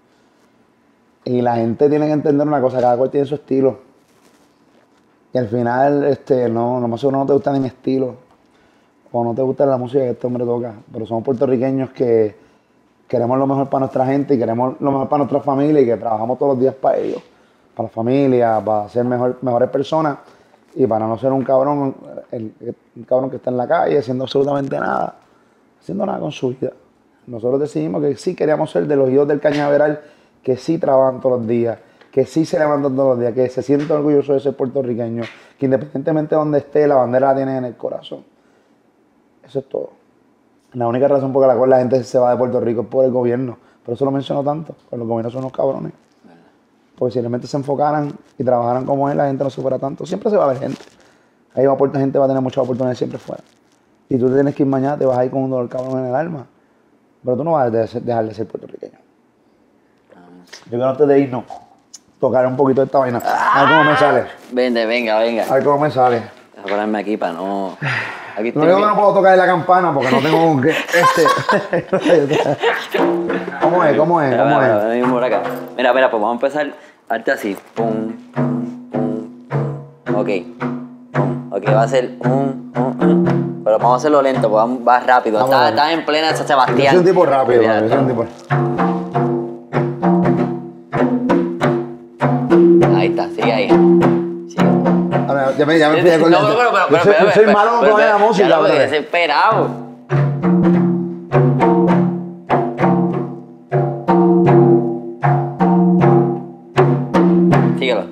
y la gente tiene que entender una cosa, cada cual tiene su estilo. Y al final, este, no, no más seguro no te gusta ni mi estilo, o no te gusta la música que este hombre toca, pero somos puertorriqueños que queremos lo mejor para nuestra gente y queremos lo mejor para nuestra familia y que trabajamos todos los días para ellos, para la familia, para ser mejor, mejores personas y para no ser un cabrón, el, un cabrón que está en la calle haciendo absolutamente nada, haciendo nada con su vida. Nosotros decidimos que sí queríamos ser de los hijos del Cañaveral, que sí trabajan todos los días, que sí se levantan todos los días, que se sienten orgullosos de ser puertorriqueños, que independientemente de donde esté, la bandera la tienen en el corazón. Eso es todo. La única razón por la cual la gente se va de Puerto Rico es por el gobierno. Por eso lo menciono tanto, porque los gobiernos son unos cabrones. Porque si realmente se enfocaran y trabajaran como él, la gente no se fuera tanto. Siempre se va a ver gente. Ahí va a gente va a tener muchas oportunidades siempre fuera. Y tú te tienes que ir mañana, te vas a ir con un dolor cabrón en el alma. Pero tú no vas a dejar de ser puertorriqueño. Yo quiero antes de irnos, tocar un poquito de esta vaina. A ver cómo me sale. Vente, venga, venga. A ver cómo me sale. Voy a ponerme aquí para no... Aquí no digo que no puedo tocar la campana porque no tengo un... Este. ¿Cómo es? ¿Cómo es? Mira, ¿Cómo mira, es? mira, mira, acá. Mira, mira, pues vamos a empezar arte así. Pum, pum, pum. Ok. Pum. Ok, va a ser un, un, un. Pero vamos a hacerlo lento, pues vamos, va rápido. Vamos Estás a está en plena San Sebastián. Yo soy un tipo rápido, Mira, yo soy un tipo... Ahí está, sigue ahí. Sigue. A ver, ya me, ya me fui con No, la- pero, pero, pero, yo soy, pero, yo soy pero, malo pero, con la pero, música, ya lo brother. ves desesperado. Síguelo.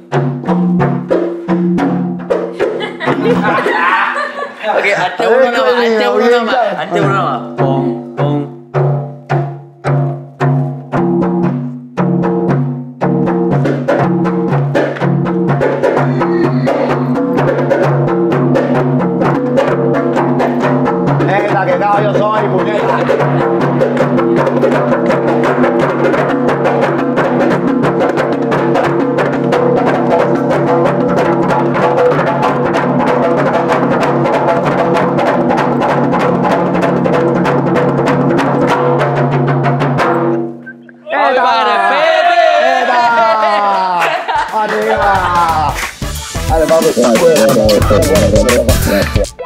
Ok, hazte uno Ay, nomás, hazte coño, uno bien, nomás, ya. hazte uno nomás. Pum, pum. Neta, que caballo soy, puñeta. ¡Ay, madre, ¡Neta! ¡Arriba! Dale, papi.